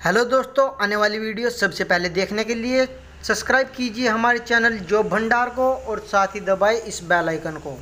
Hello दोस्तों, आने वाली वीडियो सबसे पहले देखने के लिए सब्सक्राइब कीजिए हमारे चैनल जॉब भंडार को और साथ ही दबाएं इस बेल आइकन को।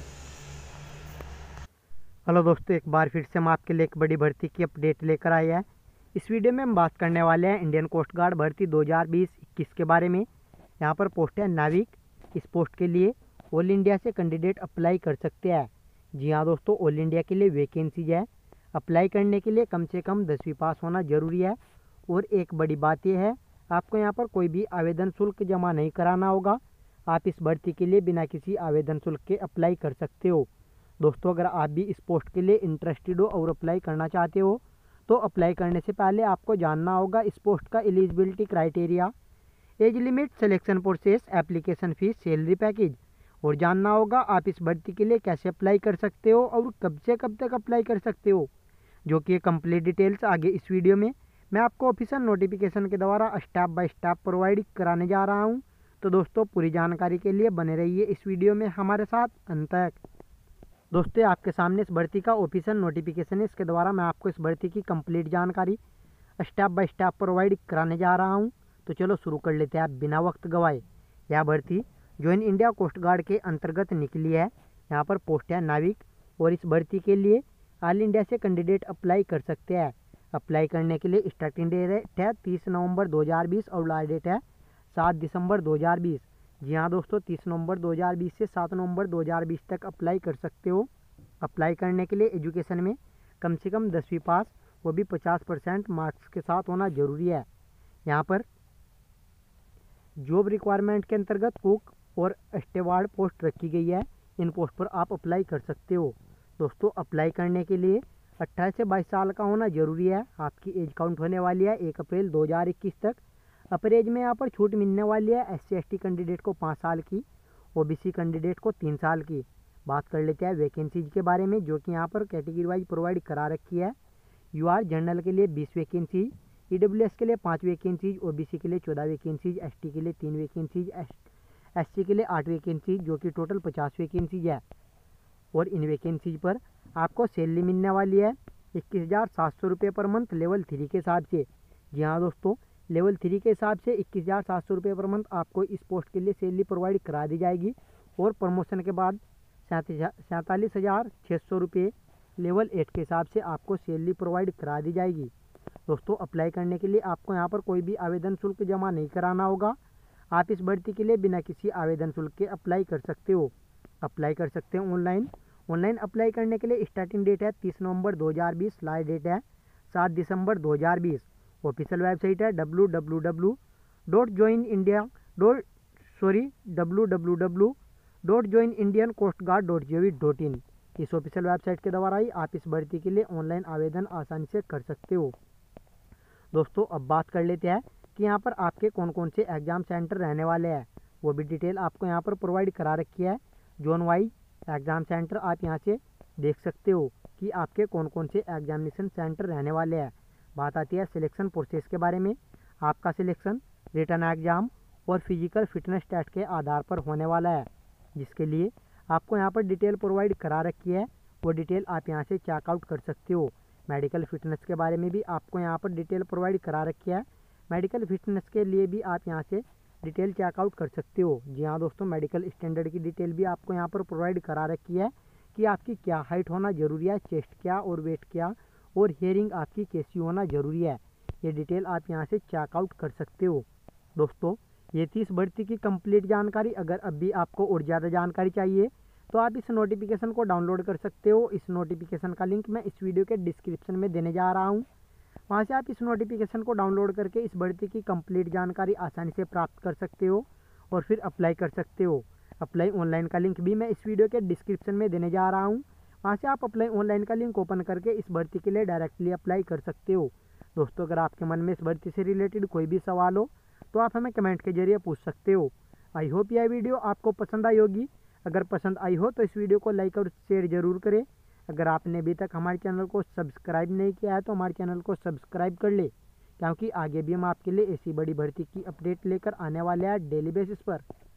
हेलो दोस्तों, एक बार फिर से हम आपके लिए एक बड़ी भर्ती की अपडेट लेकर आए हैं। इस वीडियो में हम बात करने वाले हैं इंडियन कोस्ट गार्ड भर्ती 2020-21 के बारे में। यहाँ पर पोस्ट है नाविक। इस पोस्ट के लिए ऑल इंडिया से कैंडिडेट अप्लाई कर सकते हैं। जी हाँ दोस्तों, ऑल इंडिया के लिए वैकेंसीज है। अप्लाई करने के लिए कम से कम 10वीं पास होना जरूरी है। और एक बड़ी बात यह है, आपको यहाँ पर कोई भी आवेदन शुल्क जमा नहीं कराना होगा। आप इस भर्ती के लिए बिना किसी आवेदन शुल्क के अप्लाई कर सकते हो। दोस्तों, अगर आप भी इस पोस्ट के लिए इंटरेस्टेड हो और अप्लाई करना चाहते हो तो अप्लाई करने से पहले आपको जानना होगा इस पोस्ट का eligibility criteria, age limit, selection process, application fee, salary package, और जानना होगा आप इस भर्ती के लिए कैसे अप्लाई कर सकते हो और कब से कब तक अप्लाई कर सकते हो, जो कि कंप्लीट डिटेल्स आगे इस वीडियो में मैं आपको ऑफिशियल नोटिफिकेशन के द्वारा स्टेप बाय स्टेप प्रोवाइड कराने जा रहा हूँ। तो दोस्तों, पूरी जानकारी के लिए बने रहिए इस वीडियो में हमारे साथ अंत तक। दोस्तों, आपके सामने इस भर्ती का ऑफिशियल नोटिफिकेशन है। इसके द्वारा मैं आपको इस भर्ती की कंप्लीट जानकारी स्टेप बाय स्टेप प्रोवाइड कराने जा रहा हूं। तो चलो शुरू कर लेते हैं आप बिना वक्त गवाए। यह भर्ती ज्वाइन इंडिया कोस्ट गार्ड के अंतर्गत निकली है। यहाँ पर पोस्ट है नाविक और इस भर्ती के लिए ऑल इंडिया से कैंडिडेट अप्लाई कर सकते हैं। अप्लाई करने के लिए स्टार्टिंग डेट है 30 नवंबर 2020 और लास्ट डेट है 7 दिसंबर 2020। जी हाँ दोस्तों, 30 नवंबर 2020 से 7 नवंबर 2020 तक अप्लाई कर सकते हो। अप्लाई करने के लिए एजुकेशन में कम से कम 10वीं पास, वो भी 50% मार्क्स के साथ होना जरूरी है। यहाँ पर जॉब रिक्वायरमेंट के अंतर्गत कुक और स्टेवार्ड पोस्ट रखी गई है। इन पोस्ट पर आप अप्लाई कर सकते हो। दोस्तों, अप्लाई करने के लिए 18 से 22 साल का होना जरूरी है। आपकी एज काउंट होने वाली है 1 अप्रैल 2021 तक। अपर एज में यहाँ पर छूट मिलने वाली है। SC/ST कैंडिडेट को 5 साल की, OBC कैंडिडेट को 3 साल की। बात कर लेते हैं वैकेंसीज के बारे में, जो कि यहाँ पर कैटेगरी वाइज प्रोवाइड करा रखी है। UR जनरल के लिए 20 वैकेंसीज, EWS के लिए 5 वैकेंसीज, OBC के लिए 14 वैकेंसीज, ST के लिए 3 वैकेंसीज, SC के लिए 8 वैकेंसीज, जो कि टोटल 50 वैकेंसीज है। और इन वैकेंसीज पर आपको सैलरी मिलने वाली है 21,700 रुपये पर मंथ लेवल 3 के हिसाब से। जी हाँ दोस्तों, लेवल 3 के हिसाब से 21,700 रुपये पर मंथ आपको इस पोस्ट के लिए सैलरी प्रोवाइड करा दी जाएगी। और प्रमोशन के बाद 47,600 रुपये लेवल 8 के हिसाब से आपको सैलरी प्रोवाइड करा दी जाएगी। दोस्तों, अप्लाई करने के लिए आपको यहाँ पर कोई भी आवेदन शुल्क जमा नहीं कराना होगा। आप इस भर्ती के लिए बिना किसी आवेदन शुल्क के अप्लाई कर सकते हो। अप्लाई कर सकते हो ऑनलाइन अप्लाई करने के लिए स्टार्टिंग डेट है 30 नवंबर 2020, लास्ट डेट है 7 दिसंबर 2020। ऑफिशियल वेबसाइट है www.joinindiancoastguard.gov.in। इस ऑफिशियल वेबसाइट के द्वारा ही आप इस भर्ती के लिए ऑनलाइन आवेदन आसानी से कर सकते हो। दोस्तों, अब बात कर लेते हैं कि यहाँ पर आपके कौन कौन से एग्जाम सेंटर रहने वाले हैं। वो भी डिटेल आपको यहाँ पर प्रोवाइड करा रखी है। जोन वाइज एग्ज़ाम सेंटर आप यहाँ से देख सकते हो कि आपके कौन कौन से एग्जामिनेशन सेंटर रहने वाले हैं। बात आती है सिलेक्शन प्रोसेस के बारे में। आपका सिलेक्शन रिटन एग्ज़ाम और फिजिकल फिटनेस टेस्ट के आधार पर होने वाला है, जिसके लिए आपको यहाँ पर डिटेल प्रोवाइड करा रखी है। वो डिटेल आप यहाँ से चेकआउट कर सकते हो। मेडिकल फिटनेस के बारे में भी आपको यहाँ पर डिटेल प्रोवाइड करा रखी है। मेडिकल फिटनेस के लिए भी आप यहाँ से डिटेल चेकआउट कर सकते हो। जी हाँ दोस्तों, मेडिकल स्टैंडर्ड की डिटेल भी आपको यहाँ पर प्रोवाइड करा रखी है कि आपकी क्या हाइट होना जरूरी है, चेस्ट क्या और वेट क्या, और हेयरिंग आपकी कैसी होना जरूरी है। ये डिटेल आप यहाँ से चेकआउट कर सकते हो। दोस्तों, ये थी इस भर्ती की कंप्लीट जानकारी। अगर अब भी आपको और ज़्यादा जानकारी चाहिए तो आप इस नोटिफिकेशन को डाउनलोड कर सकते हो। इस नोटिफिकेशन का लिंक मैं इस वीडियो के डिस्क्रिप्शन में देने जा रहा हूँ। वहाँ से आप इस नोटिफिकेशन को डाउनलोड करके इस भर्ती की कंप्लीट जानकारी आसानी से प्राप्त कर सकते हो और फिर अप्लाई कर सकते हो। अप्लाई ऑनलाइन का लिंक भी मैं इस वीडियो के डिस्क्रिप्शन में देने जा रहा हूँ। वहाँ से आप अप्लाई ऑनलाइन का लिंक ओपन करके इस भर्ती के लिए डायरेक्टली अप्लाई कर सकते हो। दोस्तों, अगर आपके मन में इस भर्ती से रिलेटेड कोई भी सवाल हो तो आप हमें कमेंट के जरिए पूछ सकते हो। आई होप यह वीडियो आपको पसंद आई होगी। अगर पसंद आई हो तो इस वीडियो को लाइक और शेयर ज़रूर करें। अगर आपने अभी तक हमारे चैनल को सब्सक्राइब नहीं किया है तो हमारे चैनल को सब्सक्राइब कर ले, क्योंकि आगे भी हम आपके लिए ऐसी बड़ी भर्ती की अपडेट लेकर आने वाले हैं डेली बेसिस पर।